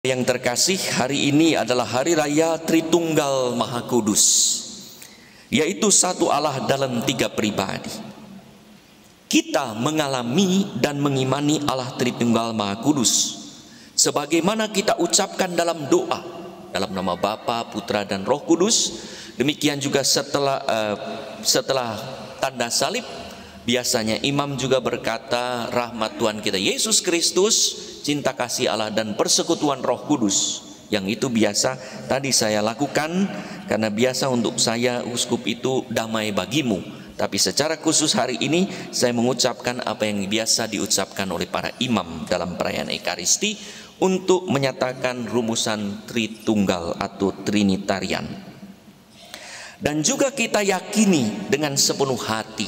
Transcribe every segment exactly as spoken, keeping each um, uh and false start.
Yang terkasih, hari ini adalah hari raya Tritunggal Maha Kudus, yaitu satu Allah dalam tiga pribadi. Kita mengalami dan mengimani Allah Tritunggal Maha Kudus sebagaimana kita ucapkan dalam doa, dalam nama Bapa, Putra, dan Roh Kudus. Demikian juga setelah uh, setelah tanda salib, biasanya imam juga berkata, rahmat Tuhan kita Yesus Kristus, cinta kasih Allah, dan persekutuan Roh Kudus. Yang itu biasa tadi saya lakukan, karena biasa untuk saya uskup itu damai bagimu. Tapi secara khusus hari ini saya mengucapkan apa yang biasa diucapkan oleh para imam dalam perayaan Ekaristi untuk menyatakan rumusan Tritunggal atau Trinitarian. Dan juga kita yakini dengan sepenuh hati,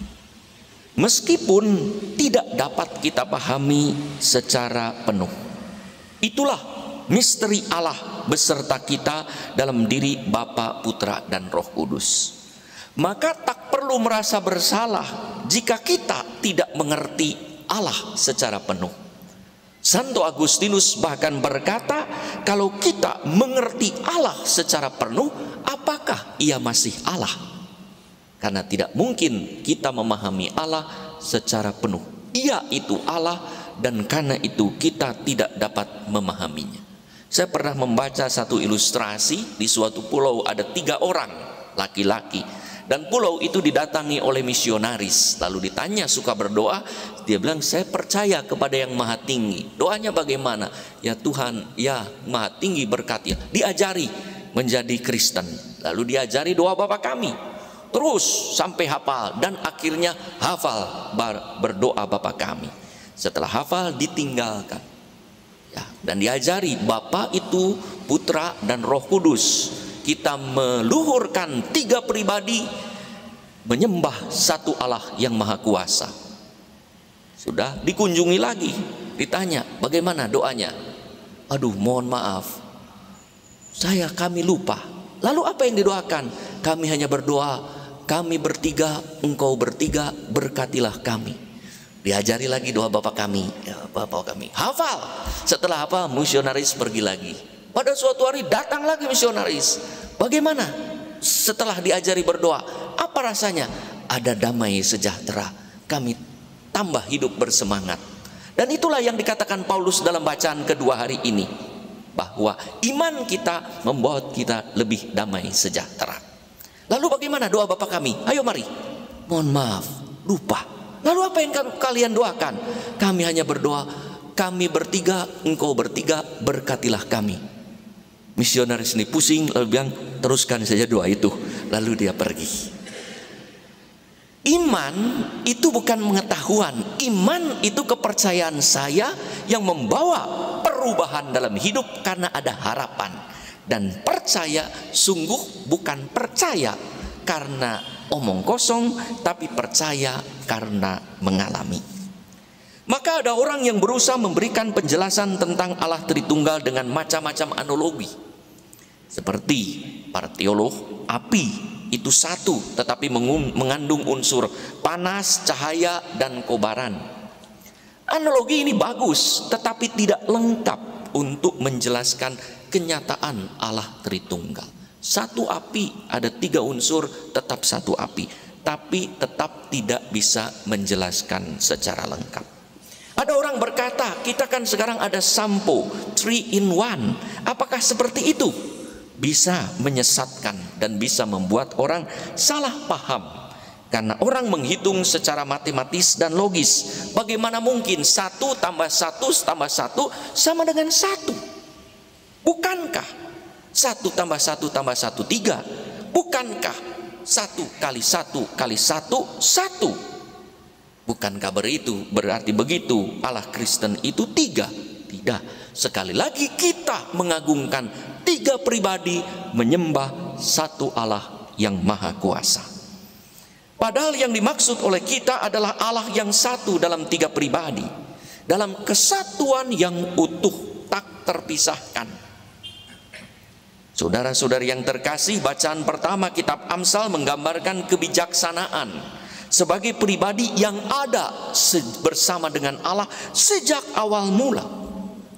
meskipun tidak dapat kita pahami secara penuh. Itulah misteri Allah beserta kita dalam diri Bapa, Putra, dan Roh Kudus. Maka tak perlu merasa bersalah jika kita tidak mengerti Allah secara penuh. Santo Agustinus bahkan berkata, kalau kita mengerti Allah secara penuh, apakah ia masih Allah? Karena tidak mungkin kita memahami Allah secara penuh. Ia itu Allah, dan karena itu kita tidak dapat memahaminya. Saya pernah membaca satu ilustrasi. Di suatu pulau ada tiga orang laki-laki, dan pulau itu didatangi oleh misionaris. Lalu ditanya, suka berdoa? Dia bilang, saya percaya kepada yang maha tinggi. Doanya bagaimana? Ya Tuhan, ya maha tinggi berkati. Diajari menjadi Kristen, lalu diajari doa Bapa kami, terus sampai hafal, dan akhirnya hafal berdoa Bapa kami. Setelah hafal ditinggalkan, ya, dan diajari Bapa itu, Putra, dan Roh Kudus. Kita meluhurkan tiga pribadi, menyembah satu Allah yang maha kuasa. Sudah dikunjungi lagi, ditanya bagaimana doanya? Aduh, mohon maaf, saya kami lupa. Lalu apa yang didoakan? Kami hanya berdoa, kami bertiga, engkau bertiga, berkatilah kami. Diajari lagi doa Bapa kami, ya, Bapa kami. Hafal. Setelah apa, misionaris pergi lagi. Pada suatu hari datang lagi misionaris. Bagaimana? Setelah diajari berdoa, apa rasanya? Ada damai sejahtera. Kami tambah hidup bersemangat. Dan itulah yang dikatakan Paulus dalam bacaan kedua hari ini, bahwa iman kita membuat kita lebih damai sejahtera. Lalu bagaimana doa Bapa kami? Ayo mari. Mohon maaf, lupa. Lalu apa yang kalian doakan? Kami hanya berdoa, kami bertiga, engkau bertiga, berkatilah kami. Misionaris ini pusing, lalu bilang, teruskan saja doa itu. Lalu dia pergi. Iman itu bukan pengetahuan. Iman itu kepercayaan saya yang membawa perubahan dalam hidup karena ada harapan. Dan percaya sungguh bukan percaya karena omong kosong, tapi percaya karena mengalami. Maka ada orang yang berusaha memberikan penjelasan tentang Allah Tritunggal dengan macam-macam analogi. Seperti para teolog, api itu satu tetapi mengandung unsur panas, cahaya, dan kobaran. Analogi ini bagus tetapi tidak lengkap untuk menjelaskan kenyataan Allah Tritunggal. Satu api, ada tiga unsur, tetap satu api, tapi tetap tidak bisa menjelaskan secara lengkap. Ada orang berkata, kita kan sekarang ada sampo three in one. Apakah seperti itu? Bisa menyesatkan dan bisa membuat orang salah paham. Karena orang menghitung secara matematis dan logis. Bagaimana mungkin satu tambah satu tambah satu sama dengan satu? Bukankah satu tambah satu tambah satu tiga? Bukankah satu kali satu kali satu satu? Bukankah beritu berarti begitu Allah Kristen itu tiga? Tidak. Sekali lagi kita mengagungkan tiga pribadi, menyembah satu Allah yang maha kuasa. Padahal yang dimaksud oleh kita adalah Allah yang satu dalam tiga pribadi, dalam kesatuan yang utuh tak terpisahkan. Saudara-saudari yang terkasih, bacaan pertama kitab Amsal menggambarkan kebijaksanaan sebagai pribadi yang ada bersama dengan Allah sejak awal mula.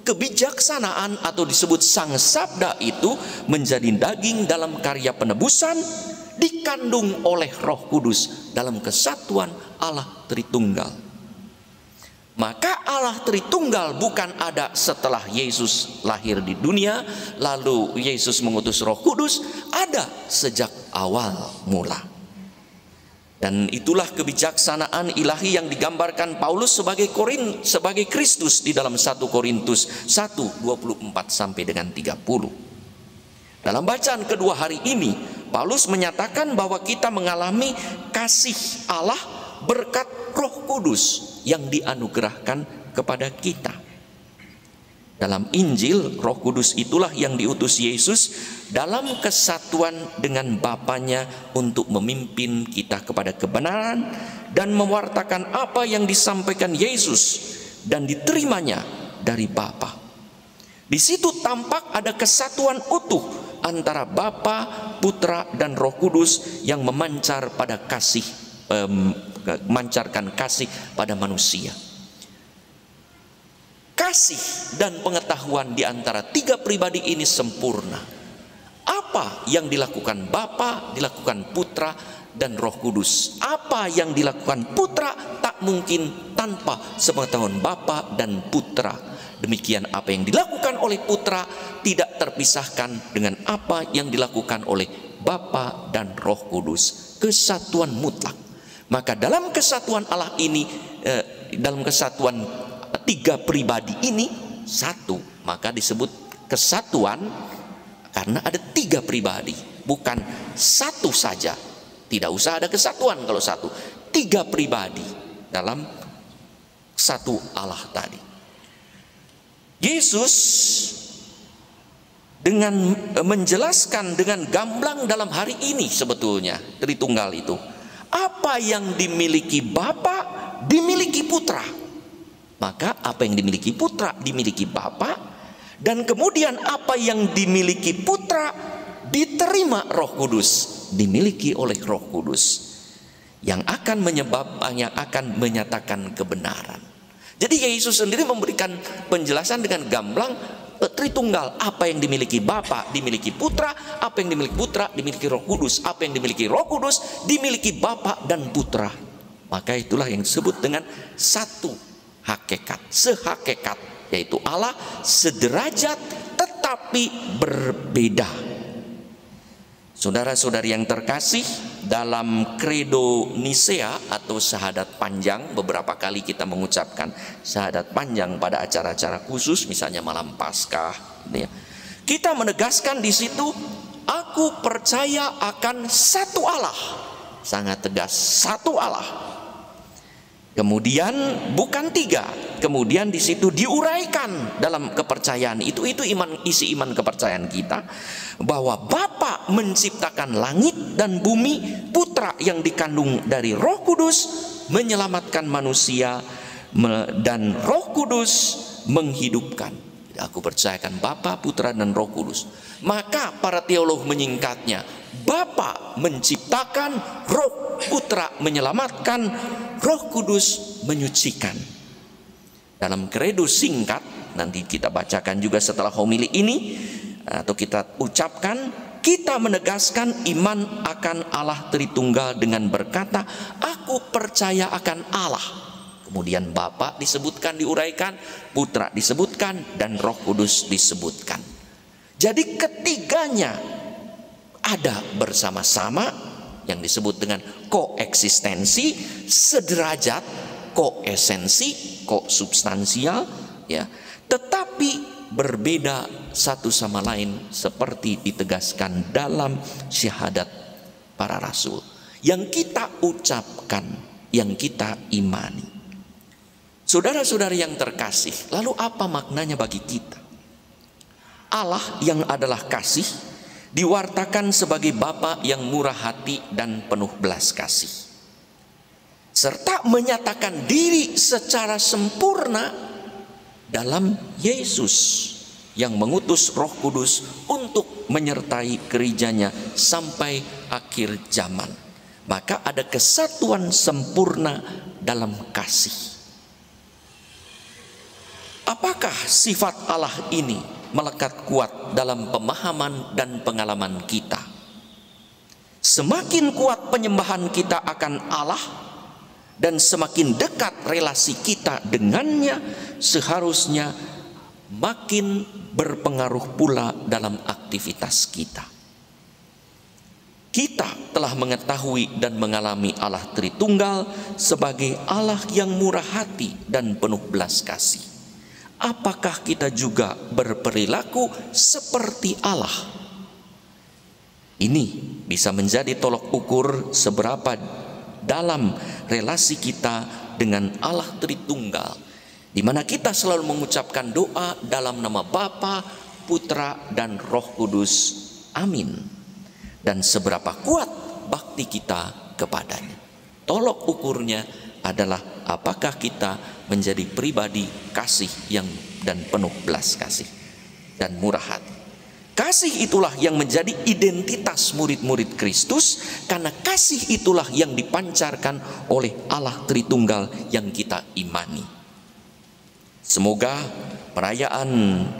kebijaksanaan atau disebut Sang Sabda itu menjadi daging dalam karya penebusan, dikandung oleh Roh Kudus dalam kesatuan Allah Tritunggal. Maka Allah Tritunggal bukan ada setelah Yesus lahir di dunia lalu Yesus mengutus Roh Kudus, ada sejak awal mula. Dan itulah kebijaksanaan ilahi yang digambarkan Paulus sebagai Korin, sebagai Kristus di dalam satu Korintus satu dua puluh empat sampai dengan tiga puluh. Dalam bacaan kedua hari ini, Paulus menyatakan bahwa kita mengalami kasih Allah berkat Roh Kudus yang dianugerahkan kepada kita. Dalam Injil, Roh Kudus itulah yang diutus Yesus dalam kesatuan dengan Bapanya untuk memimpin kita kepada kebenaran dan mewartakan apa yang disampaikan Yesus dan diterimanya dari Bapa. Di situ tampak ada kesatuan utuh antara Bapa, Putra, dan Roh Kudus yang memancar pada kasih, um, memancarkan kasih pada manusia. Kasih dan pengetahuan di antara tiga pribadi ini sempurna. Apa yang dilakukan Bapa, dilakukan Putra, dan Roh Kudus. Apa yang dilakukan Putra tak mungkin tanpa sepengetahuan Bapa dan Putra. Demikian apa yang dilakukan oleh Putra tidak terpisahkan dengan apa yang dilakukan oleh Bapa dan Roh Kudus. Kesatuan mutlak. Maka dalam kesatuan Allah ini, eh, dalam kesatuan tiga pribadi ini satu, maka disebut kesatuan karena ada tiga pribadi, bukan satu saja. Tidak usah ada kesatuan kalau satu, tiga pribadi dalam satu Allah tadi. Yesus dengan menjelaskan dengan gamblang dalam hari ini sebetulnya Tritunggal itu, apa yang dimiliki Bapa dimiliki Putra. Maka apa yang dimiliki Putra dimiliki Bapa, dan kemudian apa yang dimiliki Putra diterima Roh Kudus, dimiliki oleh Roh Kudus yang akan menyebab yang akan menyatakan kebenaran. Jadi Yesus sendiri memberikan penjelasan dengan gamblang Tritunggal. Apa yang dimiliki Bapa dimiliki Putra, apa yang dimiliki Putra dimiliki Roh Kudus, apa yang dimiliki Roh Kudus dimiliki Bapa dan Putra. Maka itulah yang disebut dengan satu hakikat, sehakikat, yaitu Allah, sederajat tetapi berbeda. Saudara-saudari yang terkasih, dalam Credo Nisea atau syahadat panjang, beberapa kali kita mengucapkan syahadat panjang pada acara-acara khusus, misalnya malam Paskah, gitu ya. Kita menegaskan di situ, aku percaya akan satu Allah. Sangat tegas, satu Allah. Kemudian bukan tiga. Kemudian di situ diuraikan dalam kepercayaan itu, itu iman, isi iman kepercayaan kita, bahwa Bapa menciptakan langit dan bumi, Putra yang dikandung dari Roh Kudus menyelamatkan manusia, dan Roh Kudus menghidupkan. Aku percayakan Bapa, Putra, dan Roh Kudus. Maka para teolog menyingkatnya, Bapa menciptakan, Roh Putra menyelamatkan, Roh Kudus menyucikan. Dalam kredo singkat, nanti kita bacakan juga setelah homili ini, atau kita ucapkan, kita menegaskan iman akan Allah Tritunggal dengan berkata, aku percaya akan Allah. Kemudian Bapa disebutkan, diuraikan, Putra disebutkan, dan Roh Kudus disebutkan. Jadi ketiganya ada bersama-sama, yang disebut dengan koeksistensi, sederajat, koesensi, kosubstansial, ya, tetapi berbeda satu sama lain seperti ditegaskan dalam syahadat para rasul yang kita ucapkan, yang kita imani. Saudara-saudari yang terkasih, lalu apa maknanya bagi kita? Allah yang adalah kasih diwartakan sebagai Bapa yang murah hati dan penuh belas kasih, serta menyatakan diri secara sempurna dalam Yesus yang mengutus Roh Kudus untuk menyertai gerejanya sampai akhir zaman. Maka ada kesatuan sempurna dalam kasih. Apakah sifat Allah ini melekat kuat dalam pemahaman dan pengalaman kita, semakin kuat penyembahan kita akan Allah dan semakin dekat relasi kita dengannya, seharusnya makin berpengaruh pula dalam aktivitas kita. Kita telah mengetahui dan mengalami Allah Tritunggal sebagai Allah yang murah hati dan penuh belas kasih. Apakah kita juga berperilaku seperti Allah? Ini bisa menjadi tolok ukur seberapa dalam relasi kita dengan Allah Tritunggal, di mana kita selalu mengucapkan doa dalam nama Bapa, Putra, dan Roh Kudus. Amin. Dan seberapa kuat bakti kita kepadanya. Tolok ukurnya adalah apakah kita menjadi pribadi kasih yang dan penuh belas kasih dan murah hati. Kasih itulah yang menjadi identitas murid-murid Kristus, karena kasih itulah yang dipancarkan oleh Allah Tritunggal yang kita imani. Semoga perayaan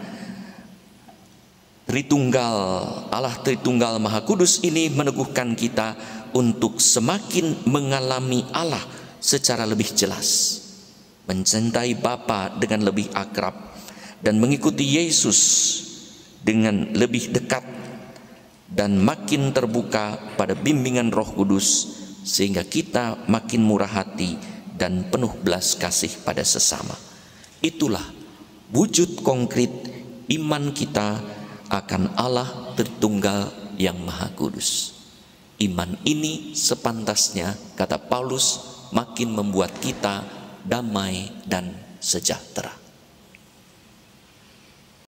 Tritunggal, Allah Tritunggal Maha Kudus ini meneguhkan kita untuk semakin mengalami Allah secara lebih jelas, mencintai Bapa dengan lebih akrab, dan mengikuti Yesus dengan lebih dekat, dan makin terbuka pada bimbingan Roh Kudus, sehingga kita makin murah hati dan penuh belas kasih pada sesama. Itulah wujud konkret iman kita akan Allah Tritunggal yang Maha Kudus. Iman ini sepantasnya, kata Paulus, makin membuat kita damai dan sejahtera.